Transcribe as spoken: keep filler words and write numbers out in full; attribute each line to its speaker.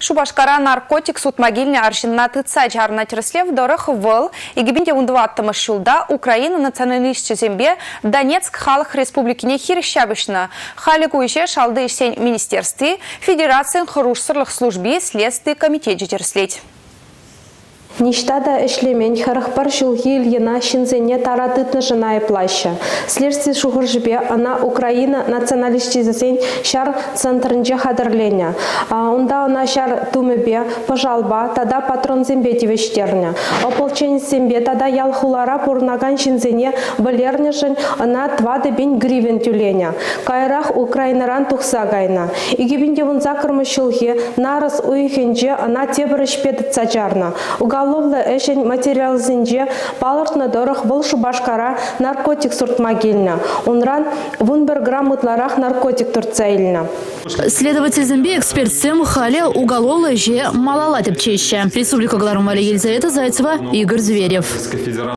Speaker 1: Шубашкара наркотик сутмагильня аршинна тыца жарна тереслев дорых выл, и гибинде ундваттымыш шулда Украина националистче зембе Донецк халық республикине хирищабышна. Халику еще шалды сень министерстве, Федерации хорушсырлых служби следствий комитет тереслеть.
Speaker 2: Ништада эшлемен харахпар шулгил ена шинзене таратытны жена и плаща. Следствие шухуржбе она Украина националистизасен шар центрнже хадырленя. Унда она шар тумебе пожалба тада патрон зембе тивештерня. Ополчение зембе тада ялхулара пурнаган шинзене балернежен она твады бен гривен тюленя. Кайрах Украинаран тухса гайна. И гибинде вон закармы шулге нараз уихенже она тебрыш пед цачарна. Уголовно эшень материал зинже палыртны дорых был Шубашкара наркотик суртмагильна. Унран вунбер грамотларах наркотик турцаильна.
Speaker 3: Следователь Зембе эксперт Сэм Халя уголовно же малала тепчеща. Республика Гларумали Елизавета Зайцева, Игорь Зверев.